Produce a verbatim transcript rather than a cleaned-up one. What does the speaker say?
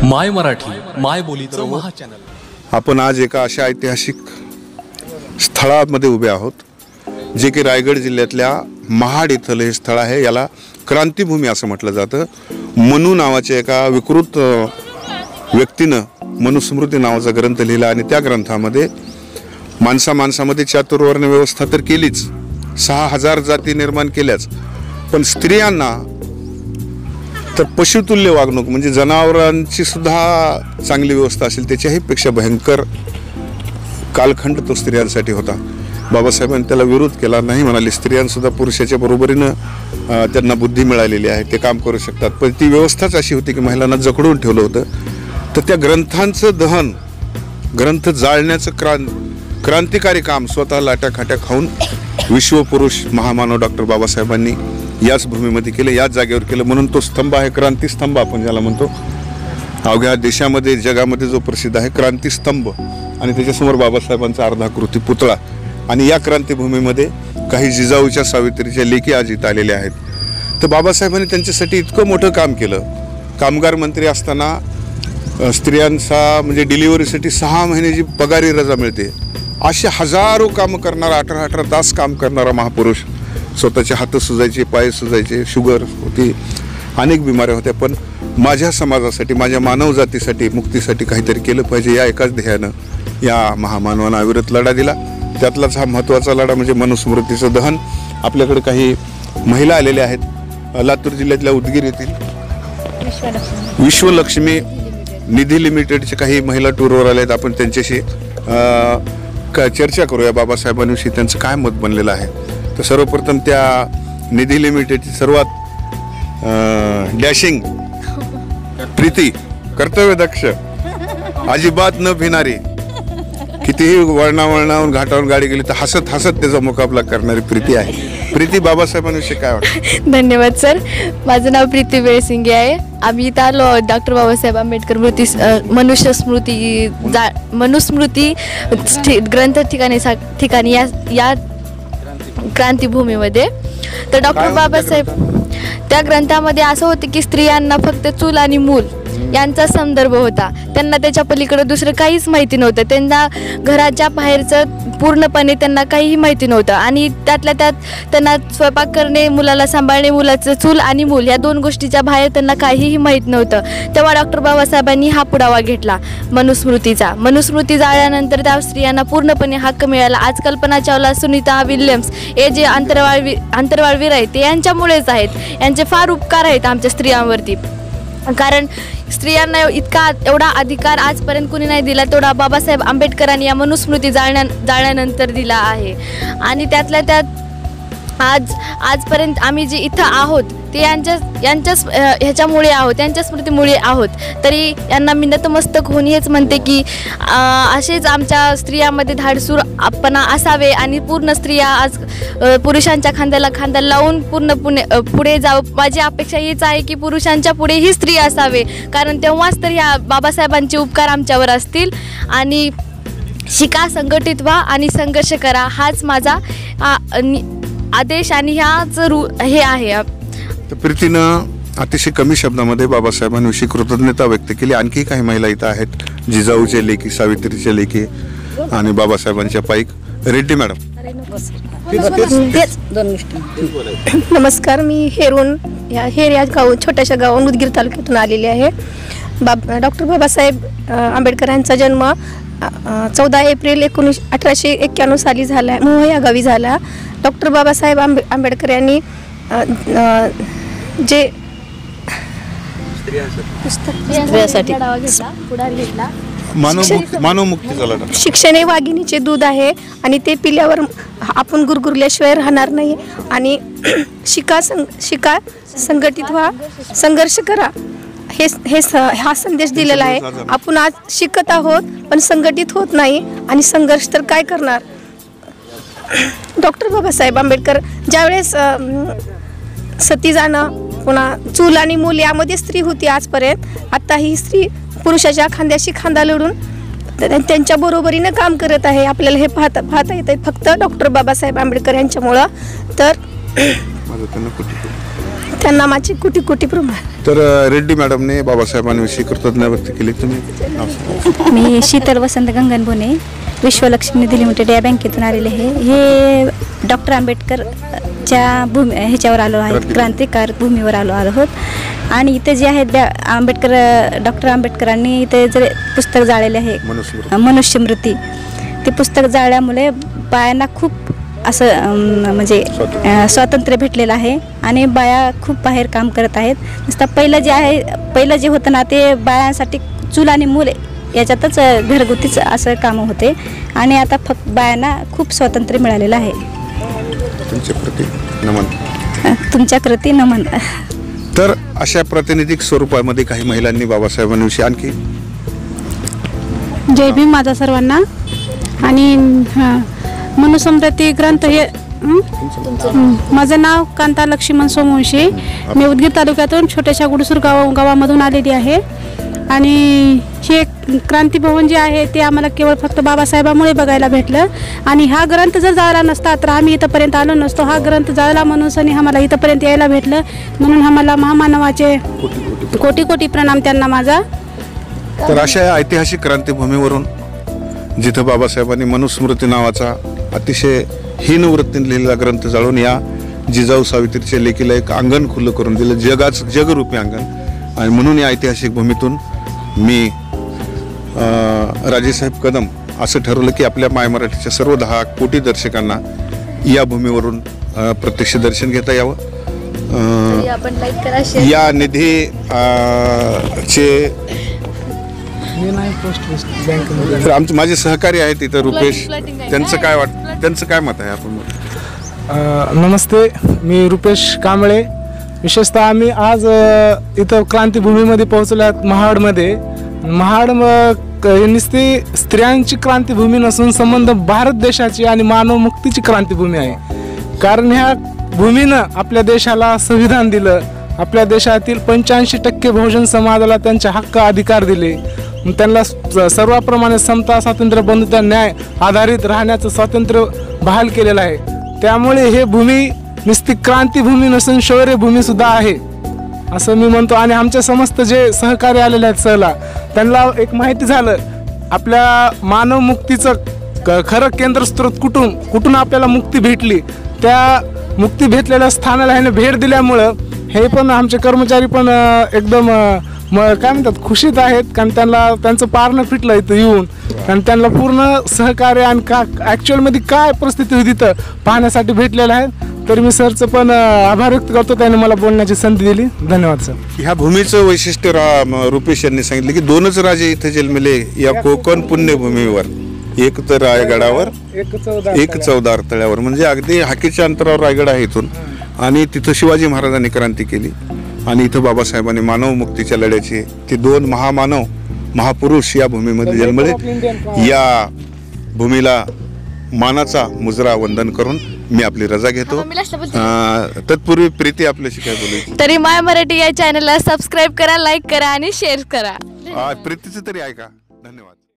माय मराठी माय बोलीचं महा चॅनल। आपण आज एका अशा ऐतिहासिक स्थळामध्ये उभे आहोत जे की रायगड जिल्ह्यातल्या महाड इथलं हे स्थळ आहे। याला क्रांतिभूमी असं म्हटलं जातं। मनु नावाच्या एका विकृत व्यक्तीनं मनुस्मृती नावाचा ग्रंथ लिहिला आणि त्या ग्रंथामध्ये माणसा माणसामध्ये चातुर्वर्ण व्यवस्था तर केलीच, सहा हजार जाती निर्माण केल्याच, पण स्त्रियांना तर पशुतुल्य वागणूक म्हणजे जनावरांची सुद्धा चांगली व्यवस्था असेल त्याच्याही पेक्षा भयंकर कालखंड तो स्त्रियांसाठी होता। बाबासाहेबांनी त्याला विरोध केला नाही, म्हणाले स्त्रियांसुद्धा पुरुषाच्या बरोबरीनं त्यांना बुद्धी मिळालेली आहे, ते काम करू शकतात। पण ती व्यवस्थाच अशी होती की महिलांना जखडून ठेवलं होतं। तर त्या ग्रंथांचं दहन, ग्रंथ जाळण्याचं क्रांत क्रांतिकारी काम स्वतः लाट्या खाट्या खाऊन विश्वपुरुष महामानव डॉक्टर बाबासाहेबांनी याच भूमीमध्ये केलं, याच जागेवर केलं। म्हणून तो स्तंभ आहे क्रांतिस्तंभ आपण ज्याला म्हणतो। अवघ्या देशामध्ये जगामध्ये जो प्रसिद्ध आहे क्रांतिस्तंभ, आणि त्याच्यासमोर बाबासाहेबांचा अर्धाकृती पुतळा। आणि या क्रांतिभूमीमध्ये काही जिजाऊच्या सावित्रीच्या लेखी आज इथं आलेल्या आहेत। तर बाबासाहेबांनी त्यांच्यासाठी इतकं मोठं काम केलं। कामगार मंत्री असताना स्त्रियांचा म्हणजे डिलिव्हरीसाठी सहा महिन्याची पगारी रजा मिळते। असे हजारो कामं करणारा, अठरा अठरा तास काम करणारा महापुरुष, स्वतःचे हात सुजायचे, पाय सुजायचे, शुगर होती, अनेक बिमाऱ्या होत्या, पण माझ्या समाजासाठी, माझ्या मानवजातीसाठी, मुक्तीसाठी काहीतरी केलं पाहिजे या एकाच ध्येयानं या महामानवानं अविरत लढा दिला। त्यातलाच हा महत्त्वाचा लढा म्हणजे मनुस्मृतीचं दहन। आपल्याकडे काही महिला आलेल्या आहेत लातूर जिल्ह्यातल्या उदगीर येथील विश्वलक्ष्मी निधी लिमिटेडचे काही महिला टूरवर आले आहेत। आपण त्यांच्याशी चर्चा करूया बाबासाहेबांविषयी त्यांचं काय मत बनलेलं आहे। तर सर्वप्रथम त्या निधी लिमिटेडची सर्वात डॅशिंग प्रीती, कर्तव्यदक्ष, अजिबात न भिणारी, कितीही वळणावळणावरून घाटावरून गाडी गेली तर हसत हसत त्याचा मुकाबला करणारी प्रीती आहे। प्रीती, बाबासाहेबांविषयी काय वाटतं? धन्यवाद सर, माझं नाव प्रीती वेळसिंगे आहे। आम्ही इथं आलो डॉक्टर बाबासाहेब आंबेडकर स्मृती मनुष्य स्मृती जा मनुस्मृती ग्रंथ ठिकाणी ठिकाणी या या क्रांतिभूमीमध्ये। तर डॉक्टर बाबासाहेब त्या ग्रंथामध्ये असं होतं की स्त्रियांना फक्त चूल आणि मूल यांचा संदर्भ होता। त्यांना त्याच्या पलीकडे दुसरं काहीच माहिती नव्हतं। त्यांना घराच्या बाहेरचं पूर्णपणे त्यांना काहीही माहिती नव्हतं, आणि त्यातल्या त्यात त्यांना स्वयंपाक करणे, मुलाला सांभाळणे, मुलाचं चूल आणि मूल या दोन गोष्टीच्या बाहेर त्यांना काहीही माहीत नव्हतं। तेव्हा डॉक्टर बाबासाहेबांनी हा पुरावा घेतला मनुस्मृतीचा। मनुस्मृती जाळल्यानंतर त्या स्त्रियांना पूर्णपणे हक्क मिळाला। आज कल्पना चावला, सुनीता विल्यम्स हे जे अंतरवाळवी अंतरवाळवीर आहेत ते यांच्यामुळेच आहेत। यांचे फार उपकार आहेत आमच्या स्त्रियांवरती, कारण स्त्रियांना इतका एवढा अधिकार आजपर्यंत कुणी नाही दिला तेवढा बाबासाहेब आंबेडकरांनी या मनुस्मृती जाळण्या जाळल्यानंतर दिला आहे। आणि त्यातल्या त्यात आज आजपर्यंत आम्ही जे इथं आहोत ते यांच्या यांच्याच ह्याच्यामुळे आहोत, यांच्या स्मृतीमुळे आहोत। तरी यांना मी नतमस्तक होऊन हेच म्हणते की असेच आमच्या स्त्रियांमध्ये धाडसूर आपणा असावे आणि पूर्ण स्त्रिया आज पुरुषांच्या खांद्याला खांदा लावून पूर्ण पुणे पुढे जाऊ। माझी अपेक्षा हीच आहे की पुरुषांच्या पुढे ही स्त्री असावे, कारण तेव्हाच तर ह्या बाबासाहेबांचे उपकार आमच्यावर असतील। आणि शिका, संघटित व्हा आणि संघर्ष करा, हाच माझा आदेश आणि ह्याच रू हे आहे। तर प्रीतीनं अतिशय कमी शब्दामध्ये बाबासाहेबांविषयी कृतज्ञता व्यक्त केली। आणखी काही महिला इथं आहेत, जिजाऊचे लेखी, सावित्रीचे लेखी आणि बाबासाहेबांच्या पाईक। रेड्डी मॅडम, नमस्कार, मी हेरून या हेर या गाव छोट्याशा गावाहून उदगीर तालुक्यातून आलेली आहे। बाब डॉक्टर बाबासाहेब आंबेडकरांचा जन्म चौदा एप्रिल एकोणीस अठराशे एक्क्याण्णव साली झाला, मोह या गावी झाला। डॉक्टर बाबासाहेब आंबे आंबेडकर यांनी जे स्त्रियांसाठी मानवमुक्तीचा लढा, शिक्षण हे वाघिणीचे दूध आहे आणि ते पिल्यावर आपण गुरगुरल्याशिवाय राहणार नाही। आणि शिका सं शिका संघटित व्हा, संघर्ष करा, हे हे हा संदेश दिलेला आहे। आपण आज शिकत आहोत पण संघटित होत नाही, आणि संघर्ष तर काय करणार। डॉक्टर बाबासाहेब आंबेडकर ज्यावेळेस सती जाणं, पुन्हा चूल आणि मूल यामध्ये स्त्री होती आजपर्यंत, आता ही स्त्री पुरुषाच्या खांद्याशी खांदा लढून त्यांच्या बरोबरीनं काम करत आहे। आपल्याला हे पाहता पाहता येत आहे फक्त डॉक्टर बाबासाहेब आंबेडकर यांच्यामुळं। तर त्यांना माझी कोटी कोटी प्रमाण. तर अ, रेड्डी मॅडमने बाबासाहेबांविषयी कृतज्ञता व्यक्त केली. तुम्ही मी शीतल वसंत गंगनबोने विश्वलक्ष्मी निधी लिमिटेड या बँकेतून आलेले आहे. हे डॉक्टर आंबेडकरच्या भूमी ह्याच्यावर आलो आहे, क्रांतिकार भूमीवर आलो आहोत. आणि इथे जे आहेत त्या आंबेडकर डॉक्टर आंबेडकरांनी इथे जे पुस्तक जाळलेले आहे मनुस्मृती. मनुस्मृती, ते पुस्तक जाळल्यामुळे बायांना खूप असं अं, म्हणजे अं, स्वातंत्र्य भेटलेलं आहे आणि बाया खूप बाहेर काम करत आहेत. नुसतं पहिलं जे आहे पहिलं जे होतं ना ते बायांसाठी चूल आणि मूल याच्यातच घरगुतीच असं कामं होते आणि आता फक्त बायांना खूप स्वातंत्र्य मिळालेलं आहे. तुमच्या प्रती नमन. तुमच्या कृती नमन. तर अशा प्रातिनिधिक स्वरूपामध्ये काही महिलांनी बाबासाहेबांविषयी आणखी. जय भीम माझा सर्वांना. आणि हां, मनुस्मृती ग्रंथ हे हं? हं. माझं नाव कांता लक्ष्मण सोमवंशी. मी उदगीर तालुक्यातून छोट्याशा गुडसूर गाव गावामधून आलेली आहे. आणि हे क्रांती भवन जे आहे ते आम्हाला केवळ फक्त बाबासाहेबामुळे बघायला भेटलं. आणि हा ग्रंथ जर जाळला नसता तर आम्ही इथंपर्यंत आलो नसतो. हा ग्रंथ जाळला म्हणून सनी आम्हाला इथंपर्यंत यायला भेटलं, म्हणून आम्हाला महामानवाचे कोटी कोटी प्रणाम त्यांना माझा. तर अशा ऐतिहासिक क्रांतीभूमीवरून जिथं बाबासाहेबांनी मनुस्मृती नावाचा अतिशय हीन वृत्तीने लिहिलेला ग्रंथ जाळून या जिजाऊ सावित्रीच्या लेकीला एक अंगण खुलं करून दिलं, जगाच जगरूपी अंगण. आणि म्हणून या ऐतिहासिक भूमीतून मी राजेसाहेब कदम असं ठरवलं की आपल्या माय मराठीच्या सर्व दहा कोटी दर्शकांना या भूमीवरून अ, प्रत्यक्ष दर्शन घेता यावं. अ, आपण लाईक करा, शेअर. या निधी अ, चे तर आमचे माझे सहकारी आहेत इथं रुपेश, त्यांचं काय वाट त्यांचं काय मत आहे आपण. अ, नमस्ते, मी रुपेश कांबळे. विशेषतः आम्ही आज अ, इथं क्रांतीभूमीमध्ये पोहोचलो आहोत महाडमध्ये. महाड म- क- ही नुसती स्त्रियांची क्रांतीभूमी नसून संबंध भारत देशाची आणि मानव मुक्तीची क्रांतीभूमी आहे. कारण ह्या भूमीनं आपल्या देशाला संविधान दिलं, आपल्या देशातील पंच्याऐंशी टक्के बहुजन समाजाला त्यांचे हक्क अधिकार दिले, त्यांना स- सर्वाप्रमाणे समता स्वातंत्र्य बंधुता न्याय आधारित राहण्याचं स्वातंत्र्य बहाल केलेलं आहे. त्यामुळे हे भूमी नुसती क्रांतीभूमी नसून शौर्यभूमी सुद्धा आहे असं मी म्हणतो. आणि आमचे समस्त जे सहकारी आलेले आहेत सहला, त्यांना एक माहिती झालं आपल्या मानव मुक्तीचं क- खरं केंद्रस्रोत कुठून कुठून आपल्याला मुक्ती भेटली. त्या मुक्ती भेटलेल्या स्थानाला ह्याने भेट दिल्यामुळं हे पण आमचे कर्मचारी पण अ, एकदम अ, म काय म्हणतात खुशीत आहेत. कारण त्यांना त्यांचं पारणं फिटलं इथं येऊन. कारण त्यांना पूर्ण सहकार्य आणि का ॲक्च्युअलमध्ये काय परिस्थिती होती तिथं पाहण्यासाठी भेटलेलं आहे. तर मी सरचं पण अ, आभार व्यक्त करतो, त्याने मला बोलण्याची संधी दिली. धन्यवाद सर. ह्या भूमीचं वैशिष्ट्य रा म- रुपेश यांनी सांगितलं की दोनच राजे इथे जन्मले या कोकण पुण्यभूमीवर, एक तर रायगडावर, एक चौदार तळ्यावर. म्हणजे अगदी हाकेच्या अंतरावर रायगड आहे इथून. आणि तिथं शिवाजी महाराजांनी क्रांती केली आणि इथं बाबासाहेबांनी मानव मुक्तीच्या लढ्याचे ते दोन महामानव महापुरुष या भूमीमध्ये जन्मले. या भूमीला मानाचा मुजरा वंदन करून मी आपली रजा घेतो. अं, तत्पूर्वी प्रीती आपल्याशी काय बोलायची. तरी माय मराठी या चॅनलला सबस्क्राईब करा, लाईक करा आणि शेअर करा. आ, प्रीतीचं तरी ऐका. धन्यवाद.